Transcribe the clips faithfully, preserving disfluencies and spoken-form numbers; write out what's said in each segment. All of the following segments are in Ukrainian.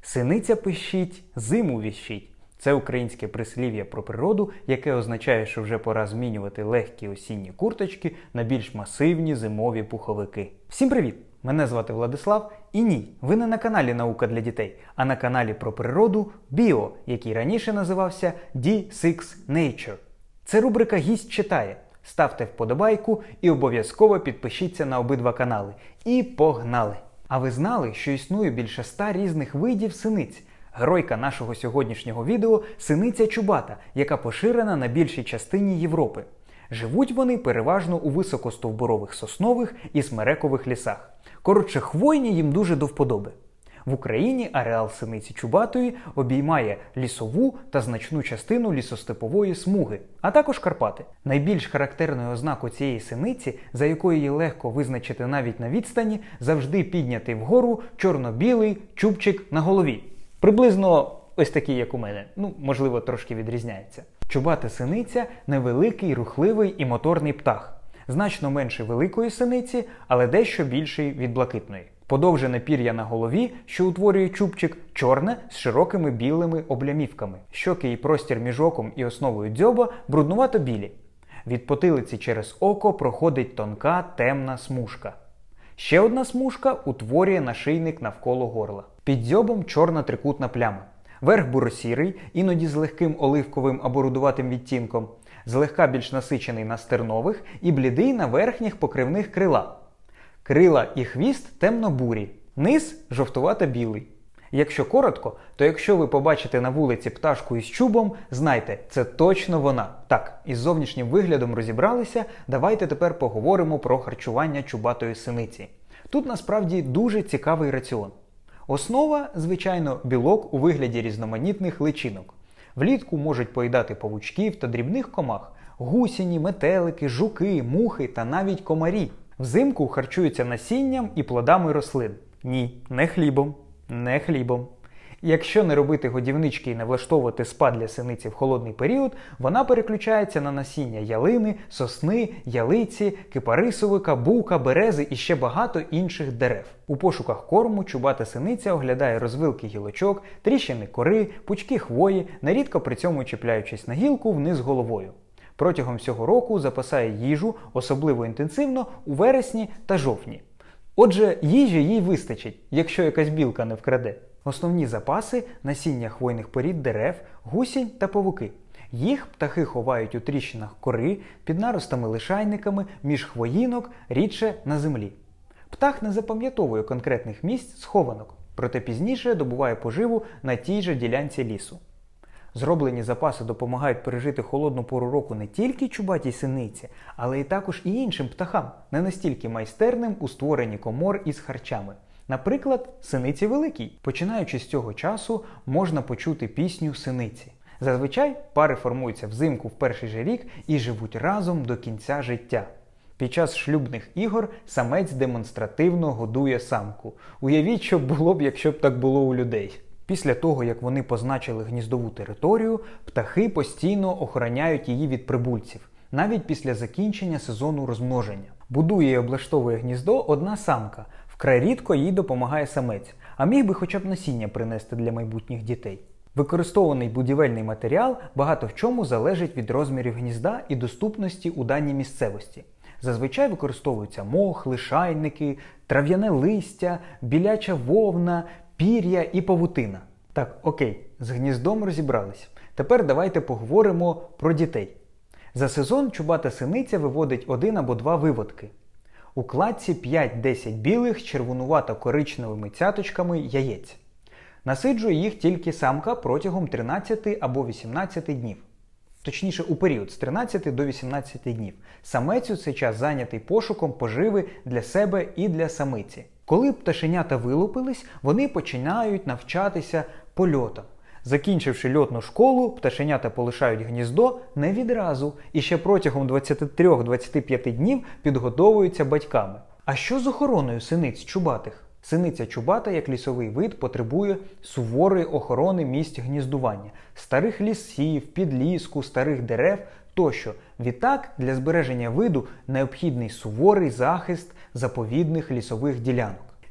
Синиця пищить, зиму віщить. Це українське прислів'я про природу, яке означає, що вже пора змінювати легкі осінні курточки на більш масивні зимові пуховики. Всім привіт! Мене звати Владислав, і ні, ви не на каналі «Наука для дітей», а на каналі про природу «Біо», який раніше називався ді сикс Nature. Це рубрика «Гість читає». Ставте вподобайку і обов'язково підпишіться на обидва канали. І погнали! А ви знали, що існує більше ста різних видів синиць? Геройка нашого сьогоднішнього відео – синиця чубата, яка поширена на більшій частині Європи. Живуть вони переважно у високостовбурових соснових і смерекових лісах. Коротше, хвойні їм дуже до вподоби. В Україні ареал синиці чубатої обіймає лісову та значну частину лісостепової смуги, а також Карпати. Найбільш характерною ознакою цієї синиці, за якою її легко визначити навіть на відстані, завжди піднятий вгору чорно-білий чубчик на голові. Приблизно ось такий, як у мене. Ну, можливо, трошки відрізняється. Чубата синиця – невеликий, рухливий і моторний птах. Значно менший великої синиці, але дещо більший від блакитної. Подовжене пір'я на голові, що утворює чубчик, чорне з широкими білими облямівками. Щоки і простір між оком і основою дзьоба бруднувато-білі. Від потилиці через око проходить тонка темна смужка. Ще одна смужка утворює нашийник навколо горла. Під дзьобом чорна трикутна пляма. Верх буро-сірий, іноді з легким оливковим або рудуватим відтінком, злегка більш насичений на стернових і блідий на верхніх покривних крилах. Крила і хвіст темно-бурі, низ жовтувато-білий. Якщо коротко, то якщо ви побачите на вулиці пташку із чубом, знайте, це точно вона. Так, із зовнішнім виглядом розібралися, давайте тепер поговоримо про харчування чубатої синиці. Тут насправді дуже цікавий раціон. Основа, звичайно, білок у вигляді різноманітних личинок. Влітку можуть поїдати павучків та дрібних комах, гусіні, метелики, жуки, мухи та навіть комарі. Взимку харчуються насінням і плодами рослин. Ні, не хлібом. Не хлібом. Якщо не робити годівнички і не влаштовувати спад для синиці в холодний період, вона переключається на насіння ялини, сосни, ялиці, кипарисовика, бука, берези і ще багато інших дерев. У пошуках корму чубата синиця оглядає розвилки гілочок, тріщини кори, пучки хвої, нерідко при цьому чіпляючись на гілку вниз головою. Протягом всього року запасає їжу, особливо інтенсивно, у вересні та жовтні. Отже, їжі їй вистачить, якщо якась білка не вкраде. Основні запаси – насіння хвойних порід дерев, гусінь та павуки. Їх птахи ховають у тріщинах кори, під наростами-лишайниками, між хвоїнок, рідше на землі. Птах не запам'ятовує конкретних місць схованок, проте пізніше добуває поживу на тій же ділянці лісу. Зроблені запаси допомагають пережити холодну пору року не тільки чубатій синиці, але й також і іншим птахам, не настільки майстерним у створенні комор із харчами. Наприклад, синиці великій. Починаючи з цього часу, можна почути пісню синиці. Зазвичай пари формуються взимку в перший же рік і живуть разом до кінця життя. Під час шлюбних ігор самець демонстративно годує самку. Уявіть, що було б, якщо б так було у людей. Після того, як вони позначили гніздову територію, птахи постійно охороняють її від прибульців, навіть після закінчення сезону розмноження. Будує і облаштовує гніздо одна самка, вкрай рідко їй допомагає самець, а міг би хоча б насіння принести для майбутніх дітей. Використовуваний будівельний матеріал багато в чому залежить від розмірів гнізда і доступності у даній місцевості. Зазвичай використовуються мох, лишайники, трав'яне листя, біляча вовна, пір'я і павутина. Так, окей, з гніздом розібрались. Тепер давайте поговоримо про дітей. За сезон чубата синиця виводить один або два виводки. У кладці п'ять-десять білих з червонувато-коричневими цяточками яєць. Насиджує їх тільки самка протягом тринадцяти або вісімнадцяти днів. Точніше, у період з тринадцяти до вісімнадцяти днів. Самець у цей час зайнятий пошуком поживи для себе і для самиці. Коли пташенята вилупились, вони починають навчатися польотам. Закінчивши льотну школу, пташенята полишають гніздо не відразу і ще протягом двадцяти трьох - двадцяти п'яти днів підгодовуються батьками. А що з охороною синиць чубатих? Синиця чубата, як лісовий вид, потребує суворої охорони місць гніздування, старих лісів, підліску, старих дерев тощо. Відтак, для збереження виду необхідний суворий захист заповідних лісових ділянок.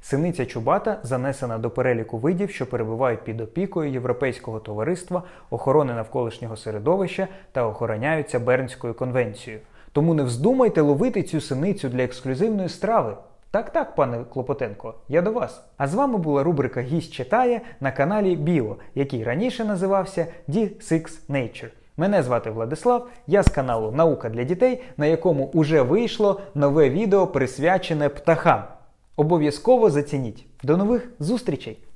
Синиця чубата занесена до переліку видів, що перебувають під опікою Європейського товариства охорони навколишнього середовища та охороняються Бернською конвенцією. Тому не вздумайте ловити цю синицю для ексклюзивної страви. Так-так, пане Клопотенко, я до вас. А з вами була рубрика «Гість читає» на каналі Біо, який раніше називався ді сикс Nature. Мене звати Владислав, я з каналу «Наука для дітей», на якому уже вийшло нове відео, присвячене птахам. Обов'язково зацініть. До нових зустрічей!